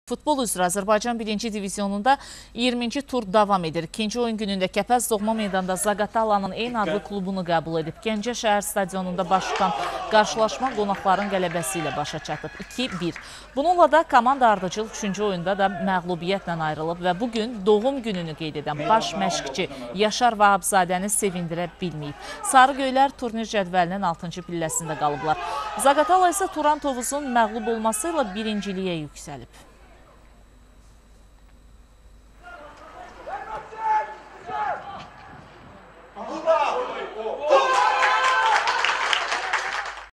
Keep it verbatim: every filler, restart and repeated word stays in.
Futbol üzrə Azərbaycan birinci divizionunda iyirminci tur davam edir. İkinci oyun günündə Kəpəz doğma meydanda Zaqatalanın eyni adlı klubunu qəbul edib. Gəncə şəhər stadionunda baş tutan qarşılaşma qonaqların qələbəsi ilə başa çatıb. iki bir. Bununla da komanda ardıcıl üçüncü oyunda da məğlubiyyətlə ayrılıb və bugün doğum gününü qeyd edən baş məşqçi Yaşar Vahabzadəni sevindirə bilməyib. Sarı Göylər turnir cədvəlinin altıncı pilləsində qalıblar. Zaqatala isə Turan Tovuzun məğlub olması ilə birinciliyə yüksəlib.